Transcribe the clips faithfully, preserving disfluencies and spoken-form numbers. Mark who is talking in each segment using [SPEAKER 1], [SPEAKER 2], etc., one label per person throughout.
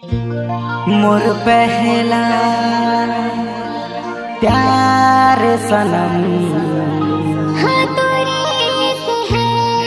[SPEAKER 1] मोर पहला प्यार सनम
[SPEAKER 2] हाँ तोरे से है।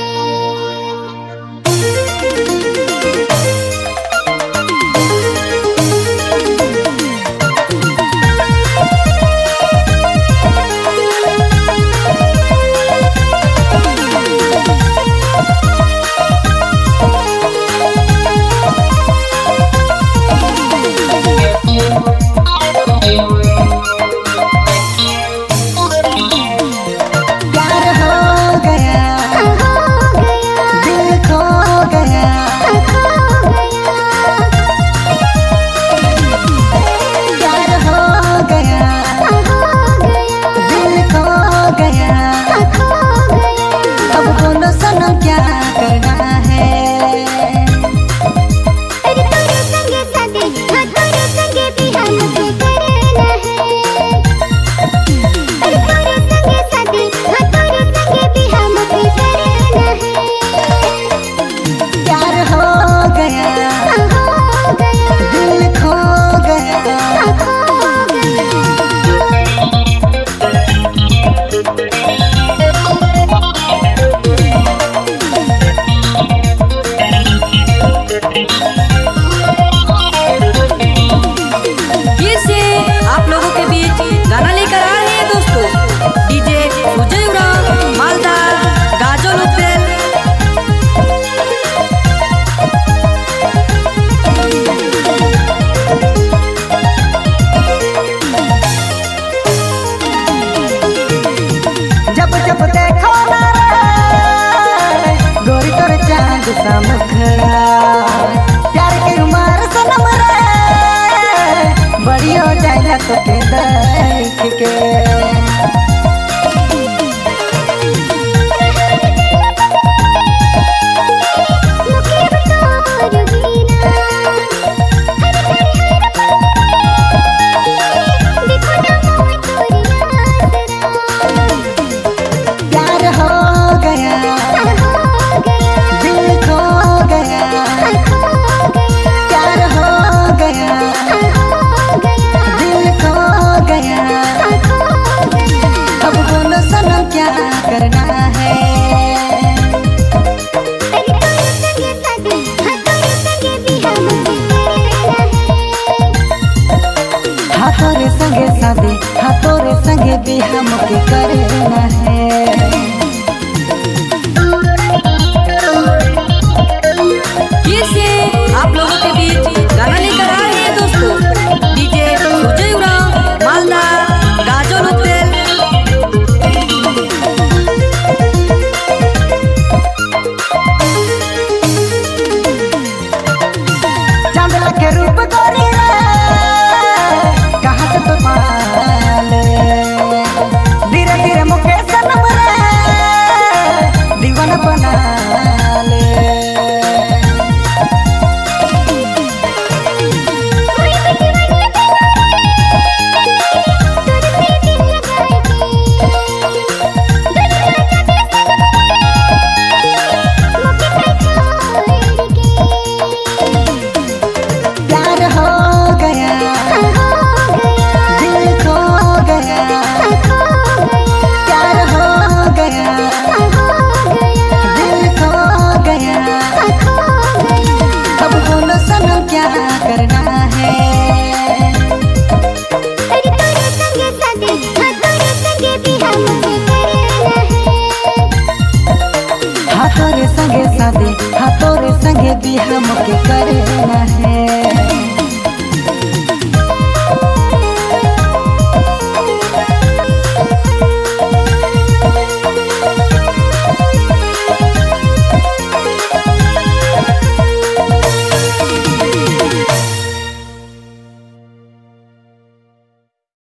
[SPEAKER 1] प्यार के उमर सनम रे बड़ी हो जाए तो के देख के करना है हाँ तोरे संगे शादी हाँ तोरे संगे भी हमके करना है।
[SPEAKER 3] ये से आप लोगों के बीच गाना लेकर आए हैं दोस्तों डीजे सुजय उरांव मालदा गाजल उत्तेल।
[SPEAKER 1] के रूप गोरी रे कहाँ से तो पाले धीरे धीरे मुके सनम रे दीवाना बना ले। करना है हाँ तोरे संगे शादी हाँ तोरे संगे भी हमके करना है।